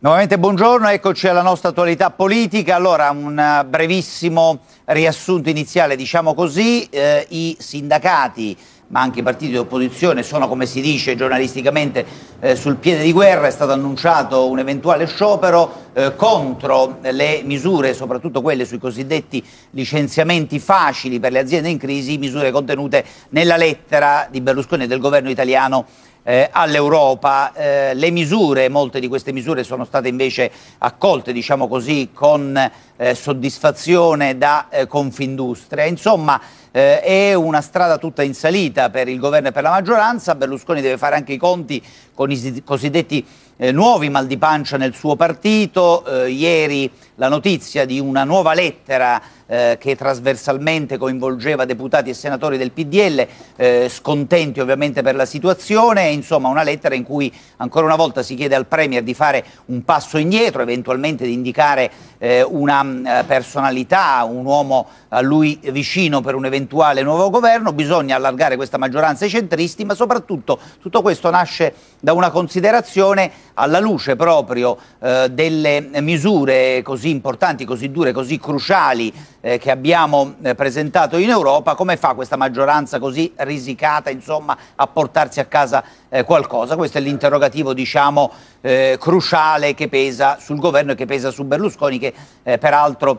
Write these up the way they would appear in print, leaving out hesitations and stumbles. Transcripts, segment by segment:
Nuovamente buongiorno, eccoci alla nostra attualità politica. Allora, un brevissimo riassunto iniziale, diciamo così. I sindacati, ma anche i partiti di opposizione, sono, come si dice giornalisticamente, sul piede di guerra. È stato annunciato un eventuale sciopero contro le misure, soprattutto quelle sui cosiddetti licenziamenti facili per le aziende in crisi, misure contenute nella lettera di Berlusconi e del governo italiano all'Europa. Le misure, molte di queste misure sono state invece accolte, diciamo così, con soddisfazione da Confindustria. Insomma, è una strada tutta in salita per il governo e per la maggioranza. Berlusconi deve fare anche i conti con i cosiddetti nuovi mal di pancia nel suo partito. Ieri la notizia di una nuova lettera che trasversalmente coinvolgeva deputati e senatori del PDL, scontenti ovviamente per la situazione. Insomma, una lettera in cui ancora una volta si chiede al Premier di fare un passo indietro, eventualmente di indicare una personalità, un uomo a lui vicino per un eventuale nuovo governo. Bisogna allargare questa maggioranza ai centristi, ma soprattutto tutto questo nasce da una considerazione alla luce proprio delle misure così importanti, così dure, così cruciali che abbiamo presentato in Europa. Come fa questa maggioranza così risicata, insomma, a portarsi a casa qualcosa? Questo è l'interrogativo, diciamo, cruciale che pesa sul governo e che pesa su Berlusconi, che peraltro,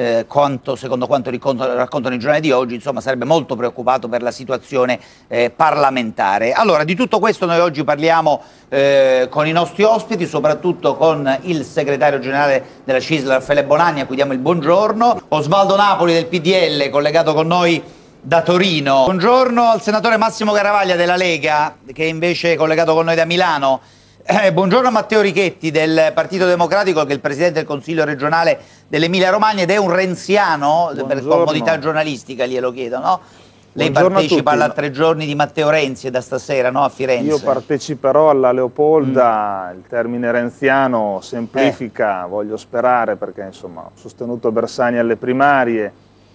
secondo quanto raccontano i giornali di oggi, insomma, sarebbe molto preoccupato per la situazione parlamentare. Allora, di tutto questo noi oggi parliamo con i nostri ospiti, soprattutto con il segretario generale della CISL, Raffaele Bonanni, a cui diamo il buongiorno, Osvaldo Napoli del PDL, collegato con noi da Torino. Buongiorno al senatore Massimo Garavaglia della Lega, che è invece collegato con noi da Milano. Buongiorno a Matteo Richetti del Partito Democratico, che è il presidente del Consiglio regionale dell'Emilia Romagna ed è un renziano. Buongiorno. Per comodità giornalistica glielo chiedo, no? Lei partecipa alla 3 giorni di Matteo Renzi da stasera, no? A Firenze. Io parteciperò alla Leopolda. Il termine renziano semplifica, voglio sperare, perché insomma ho sostenuto Bersani alle primarie,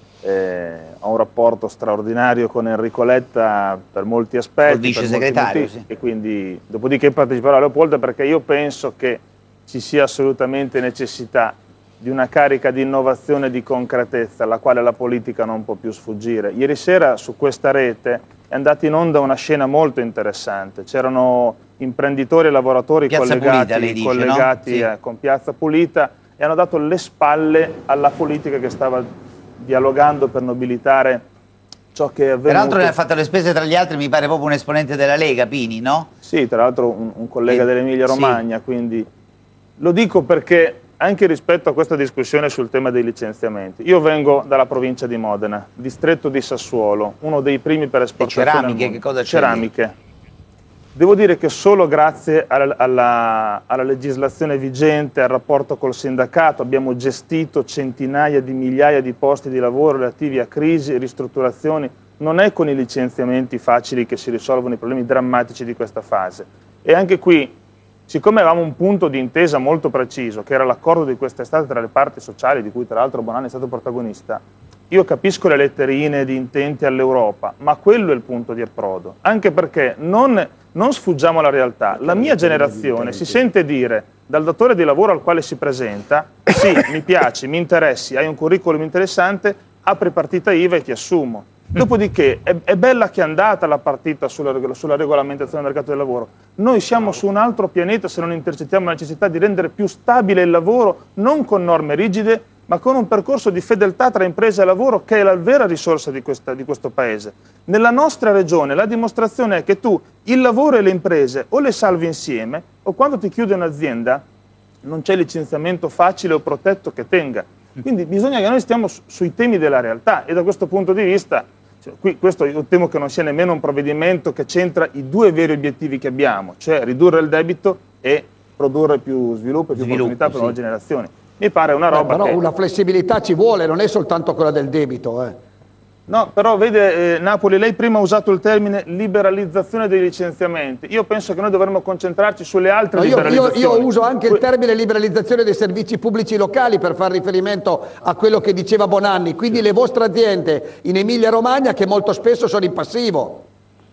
ho un rapporto straordinario con Enrico Letta per molti aspetti, il vice segretario, sì. E quindi dopodiché parteciperò alla Leopolda perché io penso che ci sia assolutamente necessità di una carica di innovazione e di concretezza alla quale la politica non può più sfuggire. Ieri sera su questa rete è andata in onda una scena molto interessante. C'erano imprenditori e lavoratori collegati no? Con Piazza Pulita, e hanno dato le spalle alla politica che stava dialogando per nobilitare ciò che è avvenuto. Peraltro ne ha fatto le spese, tra gli altri, mi pare proprio un esponente della Lega, Pini, no? Sì, tra l'altro un collega dell'Emilia Romagna, sì. Quindi lo dico perché anche rispetto a questa discussione sul tema dei licenziamenti, io vengo dalla provincia di Modena, distretto di Sassuolo, uno dei primi per esportazione. E ceramiche, che cosa c'è? Ceramiche. Devo dire che solo grazie alla legislazione vigente, al rapporto col sindacato, abbiamo gestito centinaia di migliaia di posti di lavoro relativi a crisi e ristrutturazioni. Non è con i licenziamenti facili che si risolvono i problemi drammatici di questa fase. E anche qui, siccome avevamo un punto di intesa molto preciso, che era l'accordo di quest'estate tra le parti sociali, di cui tra l'altro Bonanni è stato protagonista, io capisco le letterine di intenti all'Europa, ma quello è il punto di approdo. Anche perché non sfuggiamo alla realtà. La mia generazione si sente dire dal datore di lavoro al quale si presenta: sì, mi piaci, mi interessi, hai un curriculum interessante, apri partita IVA e ti assumo. Dopodiché è bella che è andata la partita sulla regolamentazione del mercato del lavoro. Noi siamo su un altro pianeta se non intercettiamo la necessità di rendere più stabile il lavoro, non con norme rigide, ma con un percorso di fedeltà tra impresa e lavoro, che è la vera risorsa di questo Paese. Nella nostra regione la dimostrazione è che tu il lavoro e le imprese o le salvi insieme, o quando ti chiude un'azienda non c'è licenziamento facile o protetto che tenga. Quindi bisogna che noi stiamo sui temi della realtà, e da questo punto di vista, questo io temo che non sia nemmeno un provvedimento che c'entra i due veri obiettivi che abbiamo, cioè ridurre il debito e produrre più sviluppo e più opportunità per le nuove generazioni. Mi pare una roba però una flessibilità ci vuole, non è soltanto quella del debito. No, però vede Napoli, lei prima ha usato il termine liberalizzazione dei licenziamenti. Io penso che noi dovremmo concentrarci sulle altre liberalizzazioni. Io uso anche il termine liberalizzazione dei servizi pubblici locali per far riferimento a quello che diceva Bonanni. Quindi le vostre aziende in Emilia Romagna che molto spesso sono in passivo.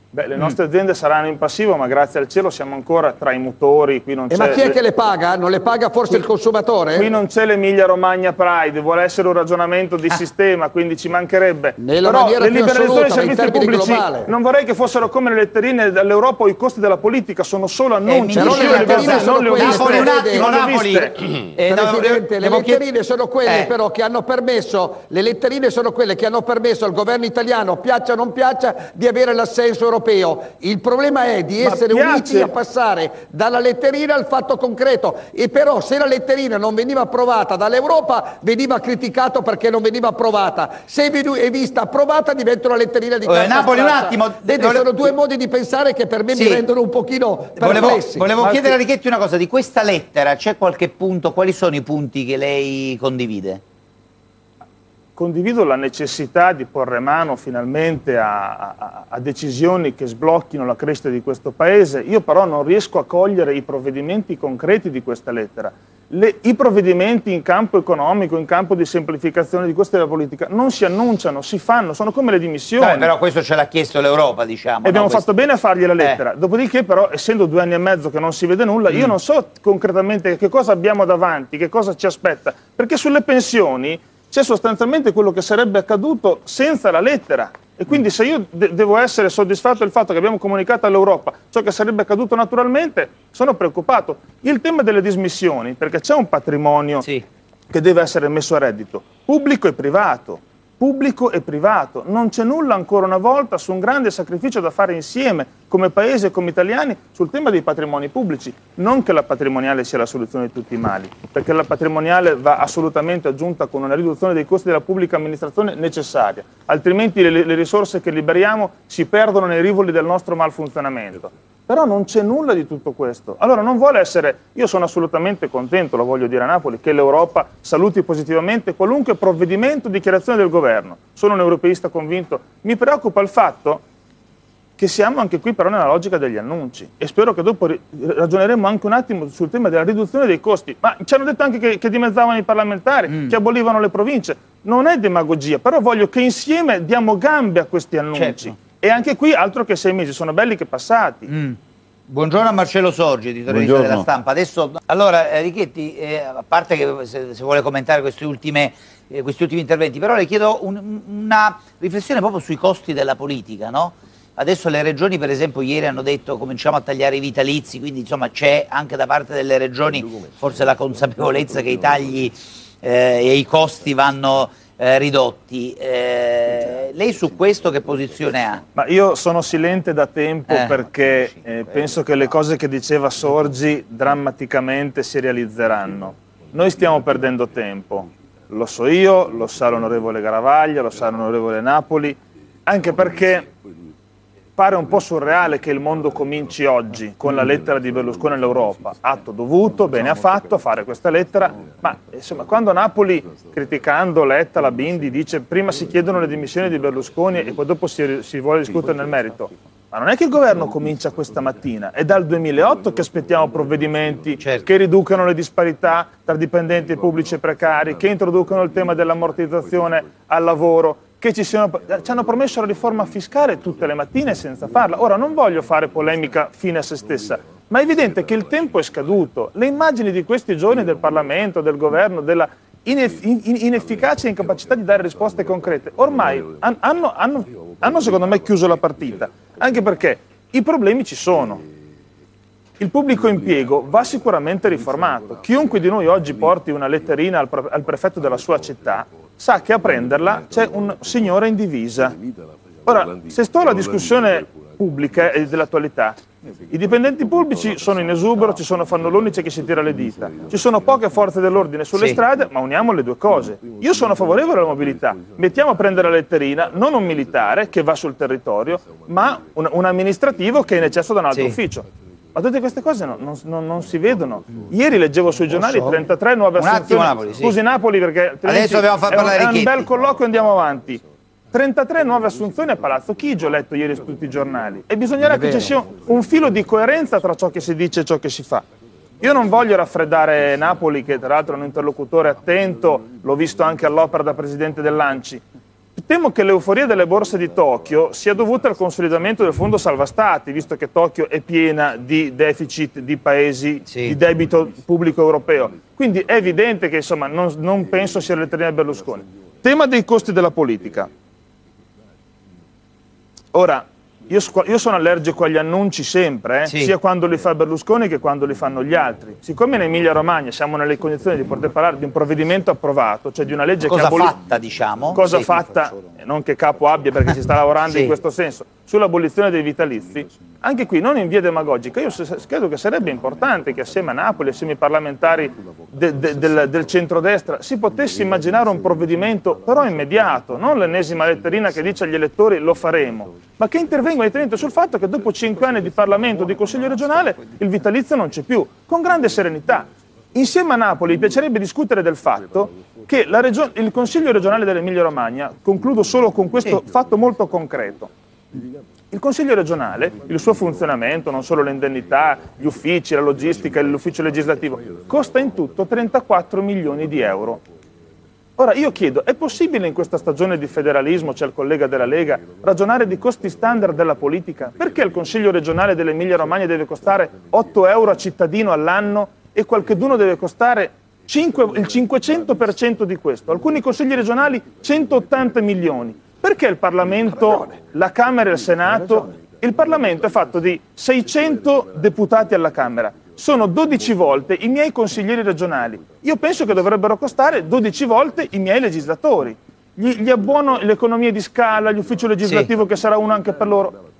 Beh, le nostre aziende saranno in passivo, ma grazie al cielo siamo ancora tra i motori. Qui non c'è. Ma chi è che le paga? Non le paga forse il consumatore? Qui non c'è l'Emilia Romagna Pride, vuole essere un ragionamento di sistema, quindi ci mancherebbe. Nella Però maniera le più liberalizzazioni dei assoluta, servizi in termini pubblici globali. non vorrei che fossero come le letterine dall'Europa o i costi della politica, sono solo annunci. Però le letterine sono quelle, Napoli, un attimo, Napoli. Presidente, le letterine sono quelle però che hanno permesso, le letterine sono quelle che hanno permesso al governo italiano, piaccia o non piaccia, di avere l'assenso europeo. Il problema è di essere uniti a passare dalla letterina al fatto concreto, e però se la letterina non veniva approvata dall'Europa veniva criticato perché non veniva approvata, se è vista approvata diventa una letterina di carta Napoli, straccia. un attimo. Sono due modi di pensare che per me mi rendono un pochino perplessi. Volevo chiedere a Richetti una cosa, di questa lettera c'è qualche punto, quali sono i punti che lei condivide? Condivido la necessità di porre mano finalmente a decisioni che sblocchino la crescita di questo Paese. Io però non riesco a cogliere i provvedimenti concreti di questa lettera. I provvedimenti in campo economico, in campo di semplificazione di questa della politica non si annunciano, si fanno, sono come le dimissioni. Beh, però questo ce l'ha chiesto l'Europa, diciamo. E abbiamo fatto bene a fargli la lettera. Dopodiché però, essendo 2 anni e mezzo che non si vede nulla, io non so concretamente che cosa abbiamo davanti, che cosa ci aspetta, perché sulle pensioni c'è sostanzialmente quello che sarebbe accaduto senza la lettera. E quindi se io devo essere soddisfatto del fatto che abbiamo comunicato all'Europa ciò che sarebbe accaduto naturalmente, sono preoccupato. Il tema delle dismissioni, perché c'è un patrimonio che deve essere messo a reddito, pubblico e privato. Pubblico e privato. Non c'è nulla ancora una volta su un grande sacrificio da fare insieme come Paese e come italiani sul tema dei patrimoni pubblici. Non che la patrimoniale sia la soluzione di tutti i mali, perché la patrimoniale va assolutamente aggiunta con una riduzione dei costi della pubblica amministrazione necessaria, altrimenti le risorse che liberiamo si perdono nei rivoli del nostro malfunzionamento. Però non c'è nulla di tutto questo. Allora non vuole essere, io sono assolutamente contento, lo voglio dire a Napoli, che l'Europa saluti positivamente qualunque provvedimento, dichiarazione del governo. Sono un europeista convinto. Mi preoccupa il fatto che siamo anche qui però nella logica degli annunci, e spero che dopo ragioneremo anche un attimo sul tema della riduzione dei costi. Ma ci hanno detto anche che dimezzavano i parlamentari, che abolivano le province. Non è demagogia, però voglio che insieme diamo gambe a questi annunci. Certo. E anche qui altro che 6 mesi, sono belli che passati. Buongiorno a Marcello Sorgi, editorialista della Stampa. Adesso, allora, Richetti, a parte che se vuole commentare questi ultimi interventi, però le chiedo una riflessione proprio sui costi della politica, no? Adesso le regioni, per esempio, ieri hanno detto cominciamo a tagliare i vitalizi, quindi insomma c'è anche da parte delle regioni forse la consapevolezza che i tagli e i costi vanno ridotti. Lei su questo che posizione ha? Ma io sono silente da tempo perché penso che le cose che diceva Sorgi drammaticamente si realizzeranno. Noi stiamo perdendo tempo, lo so io, lo sa l'onorevole Garavaglia, lo sa l'onorevole Napoli, anche perché pare un po' surreale che il mondo cominci oggi con la lettera di Berlusconi all'Europa. Atto dovuto, bene ha fatto a fare questa lettera, ma insomma quando Napoli, criticando Letta, la Bindi, dice prima si chiedono le dimissioni di Berlusconi e poi dopo si vuole discutere nel merito, ma non è che il governo comincia questa mattina, è dal 2008 che aspettiamo provvedimenti che riducano le disparità tra dipendenti pubblici e precari, che introducano il tema dell'ammortizzazione al lavoro, che ci hanno promesso la riforma fiscale tutte le mattine senza farla. Ora non voglio fare polemica fine a se stessa, ma è evidente che il tempo è scaduto. Le immagini di questi giorni del Parlamento, del governo, della inefficacia e incapacità di dare risposte concrete, ormai hanno secondo me chiuso la partita, anche perché i problemi ci sono. Il pubblico impiego va sicuramente riformato. Chiunque di noi oggi porti una letterina al prefetto della sua città sa che a prenderla c'è un signore in divisa. Ora, se sto alla discussione pubblica e dell'attualità, i dipendenti pubblici sono in esubero, ci sono fannulloni, c'è chi si tira le dita, ci sono poche forze dell'ordine sulle strade, ma uniamo le due cose. Io sono favorevole alla mobilità, mettiamo a prendere la letterina non un militare che va sul territorio, ma un amministrativo che è in eccesso da un altro ufficio. Ma tutte queste cose non si vedono. Ieri leggevo sui giornali 33 nuove assunzioni. Napoli, Scusi Napoli perché adesso dobbiamo far parlare è un bel colloquio e andiamo avanti. 33 nuove assunzioni a Palazzo Chigi, ho letto ieri su tutti i giornali. E bisognerà che ci sia un filo di coerenza tra ciò che si dice e ciò che si fa. Io non voglio raffreddare Napoli, che tra l'altro è un interlocutore attento, l'ho visto anche all'opera da presidente dell'ANCI. Temo che l'euforia delle borse di Tokyo sia dovuta al consolidamento del fondo salva stati, visto che Tokyo è piena di deficit di paesi di debito pubblico europeo. Quindi è evidente che insomma, non penso sia l'elettorato Berlusconi. Tema dei costi della politica. Ora, io sono allergico agli annunci sempre, sia quando li fa Berlusconi che quando li fanno gli altri. Siccome in Emilia-Romagna siamo nelle condizioni di poter parlare di un provvedimento approvato, cioè di una legge cosa fatta, diciamo. Cosa fatta, non che capo abbia perché si sta lavorando in questo senso, sull'abolizione dei vitalizi, anche qui non in via demagogica, io credo che sarebbe importante che assieme a Napoli, assieme ai parlamentari del centrodestra, si potesse immaginare un provvedimento però immediato, non l'ennesima letterina che dice agli elettori lo faremo, ma che intervenga immediatamente sul fatto che dopo 5 anni di Parlamento, di Consiglio regionale, il vitalizio non c'è più, con grande serenità. Insieme a Napoli mi piacerebbe discutere del fatto che il Consiglio regionale dell'Emilia Romagna, concludo solo con questo fatto molto concreto, il Consiglio regionale, il suo funzionamento, non solo le indennità, gli uffici, la logistica, l'ufficio legislativo, costa in tutto 34 milioni di euro. Ora io chiedo, è possibile in questa stagione di federalismo, c'è il collega della Lega, ragionare di costi standard della politica? Perché il Consiglio regionale dell'Emilia Romagna deve costare 8 euro a cittadino all'anno e qualcheduno deve costare il 500% di questo? Alcuni consigli regionali 180 milioni. Perché il Parlamento, la Camera e il Senato, il Parlamento è fatto di 600 deputati alla Camera, sono 12 volte i miei consiglieri regionali, io penso che dovrebbero costare 12 volte i miei legislatori, gli abbuono l'economia di scala, l'ufficio legislativo che sarà uno anche per loro,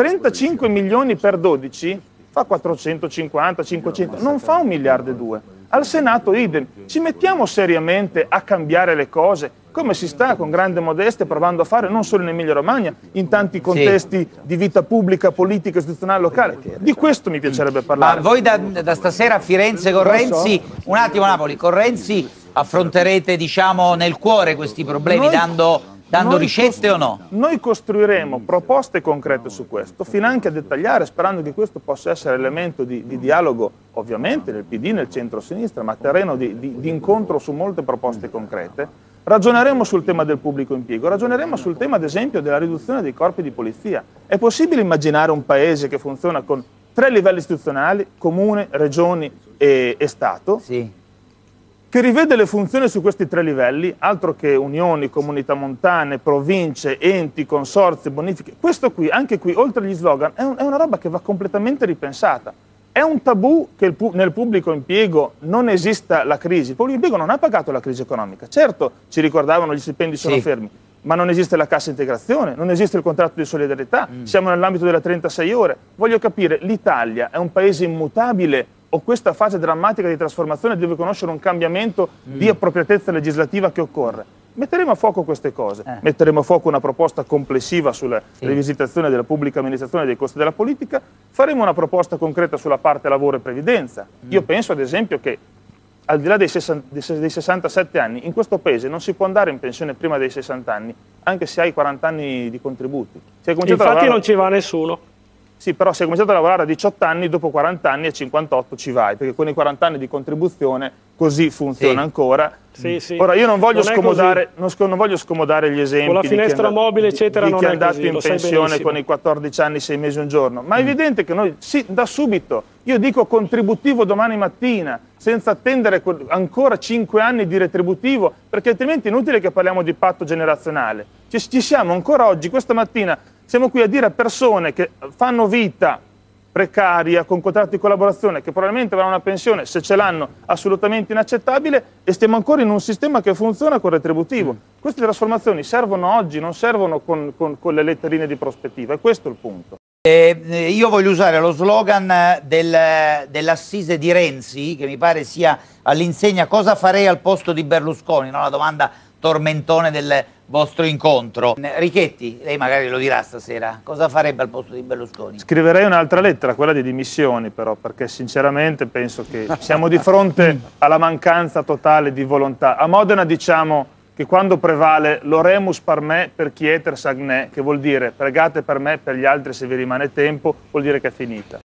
35 milioni per 12 fa 450, 500, non fa 1,2 miliardi. Al Senato idem, ci mettiamo seriamente a cambiare le cose, come si sta con grande modestia provando a fare non solo in Emilia Romagna, in tanti contesti di vita pubblica, politica, istituzionale, locale. Di questo mi piacerebbe parlare. Ma voi da stasera a Firenze con Renzi, un attimo Napoli, con Renzi affronterete diciamo nel cuore questi problemi dando ricette o no? Noi costruiremo proposte concrete su questo, finanche a dettagliare, sperando che questo possa essere elemento di dialogo, ovviamente nel PD, nel centro-sinistra, ma terreno di incontro su molte proposte concrete. Ragioneremo sul tema del pubblico impiego, ragioneremo sul tema, ad esempio, della riduzione dei corpi di polizia. È possibile immaginare un paese che funziona con 3 livelli istituzionali, comune, regioni e Stato? Sì. Che rivede le funzioni su questi 3 livelli, altro che unioni, comunità montane, province, enti, consorzi, bonifiche. Questo qui, anche qui, oltre agli slogan, è una roba che va completamente ripensata. È un tabù che nel pubblico impiego non esista la crisi. Il pubblico impiego non ha pagato la crisi economica. Certo, ci ricordavano, gli stipendi sono fermi, ma non esiste la cassa integrazione, non esiste il contratto di solidarietà, siamo nell'ambito delle 36 ore. Voglio capire, l'Italia è un paese immutabile o questa fase drammatica di trasformazione deve conoscere un cambiamento di appropriatezza legislativa che occorre? Metteremo a fuoco queste cose, metteremo a fuoco una proposta complessiva sulla rivisitazione della pubblica amministrazione e dei costi della politica, faremo una proposta concreta sulla parte lavoro e previdenza. Io penso ad esempio che al di là dei 67 anni, in questo paese non si può andare in pensione prima dei 60 anni, anche se hai 40 anni di contributi. Infatti non ci va nessuno. Sì, però se hai cominciato a lavorare a 18 anni, dopo 40 anni a 58 ci vai, perché con i 40 anni di contribuzione così funziona ancora. Ora io non voglio scomodare gli esempi con la finestra mobile eccetera, di chi è andato in pensione con i 14 anni, 6 mesi, un giorno, ma è evidente che noi da subito, io dico contributivo domani mattina, senza attendere ancora 5 anni di retributivo, perché altrimenti è inutile che parliamo di patto generazionale. Ci siamo ancora oggi, questa mattina, siamo qui a dire a persone che fanno vita precaria, con contratti di collaborazione, che probabilmente avranno una pensione, se ce l'hanno, assolutamente inaccettabile, e stiamo ancora in un sistema che funziona con retributivo. Queste trasformazioni servono oggi, non servono con le letterine di prospettiva, e questo è il punto. Io voglio usare lo slogan dell'assise di Renzi, che mi pare sia all'insegna cosa farei al posto di Berlusconi, no? La domanda tormentone del vostro incontro. Richetti, lei magari lo dirà stasera, cosa farebbe al posto di Berlusconi? Scriverei un'altra lettera, quella di dimissioni però, perché sinceramente penso che siamo di fronte alla mancanza totale di volontà. A Modena diciamo che quando prevale l'oremus par me per chieter sagnè, che vuol dire pregate per me, per gli altri se vi rimane tempo, vuol dire che è finita.